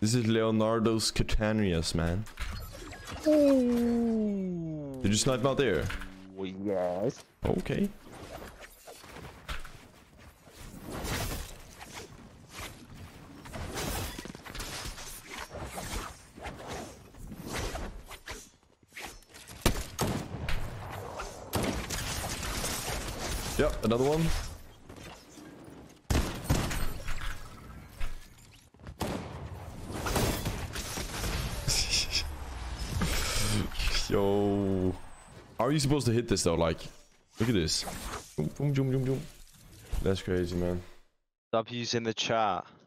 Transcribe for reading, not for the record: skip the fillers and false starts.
This is Leonardo's Katanas, man. Ooh. Did you snipe him out there? Yes. Okay. Yep, another one. Yo. How are you supposed to hit this though? Like, look at this. Boom, boom, boom, boom, boom. That's crazy, man. Stop using the chat.